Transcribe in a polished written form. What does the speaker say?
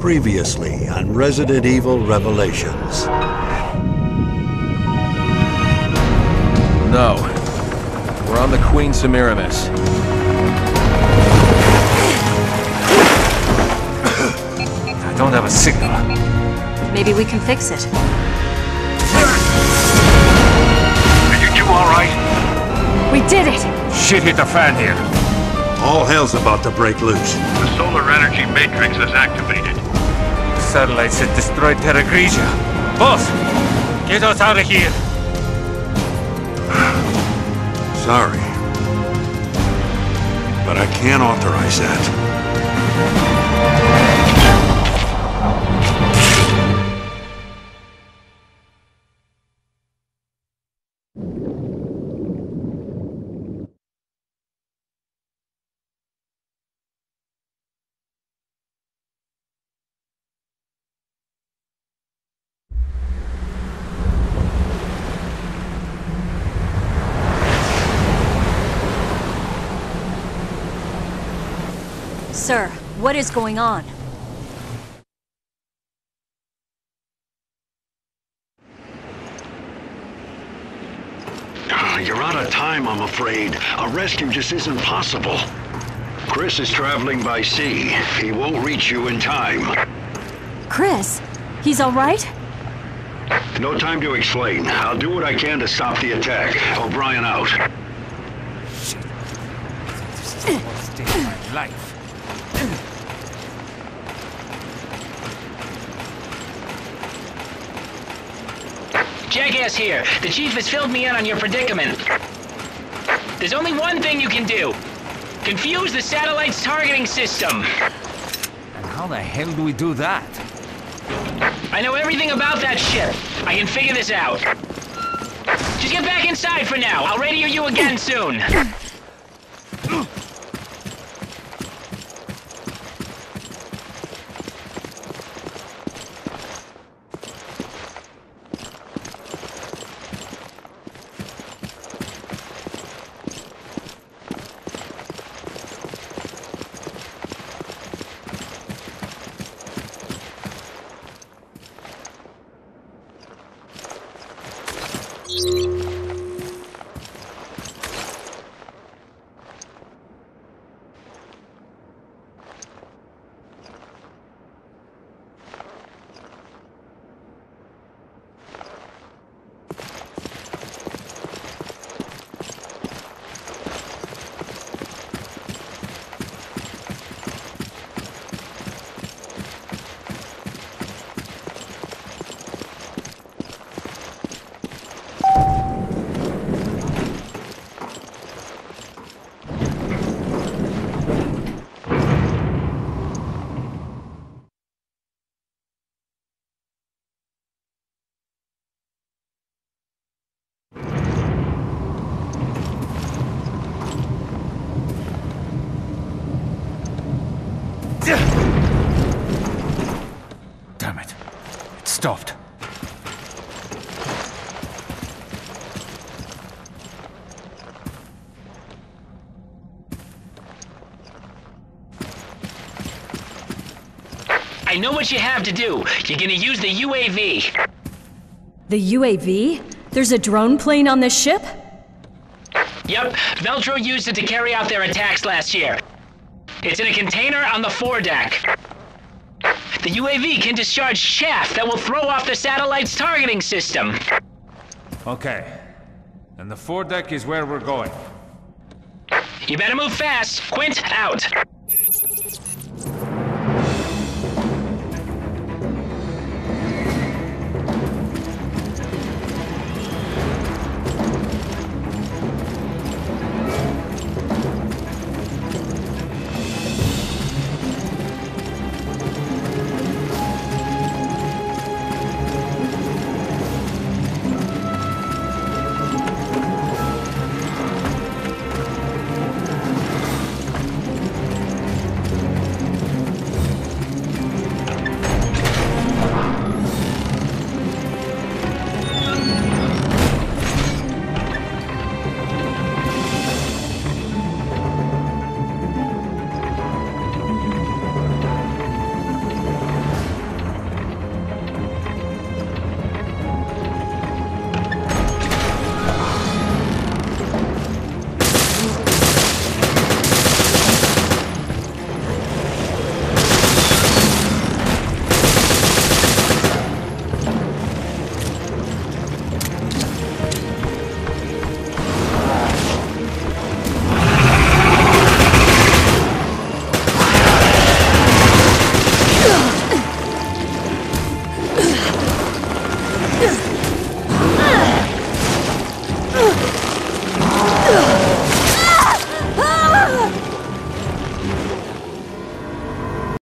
Previously on Resident Evil Revelations. No. We're on the Queen Semiramis. I don't have a signal. Maybe we can fix it. Are you two all right? We did it! Shit hit the fan here. All hell's about to break loose. The solar energy matrix is activated. Satellites had destroyed Terra Grigia. Boss! Get us out of here! Sorry. But I can't authorize that. Sir, what is going on? You're out of time, I'm afraid. A rescue just isn't possible. Chris is traveling by sea. He won't reach you in time. Chris? He's alright? No time to explain. I'll do what I can to stop the attack. O'Brien out. Shit. This is the worst day of my life. Jackass here. The chief has filled me in on your predicament. There's only one thing you can do. Confuse the satellite's targeting system. And how the hell do we do that? I know everything about that ship. I can figure this out. Just get back inside for now. I'll radio you again soon. Damn it. It stopped. I know what you have to do. You're gonna use the UAV. The UAV? There's a drone plane on this ship? Yep, Veltro used it to carry out their attacks last year. It's in a container on the foredeck. The UAV can discharge chaff that will throw off the satellite's targeting system. Okay. And the foredeck is where we're going. You better move fast. Quint, out.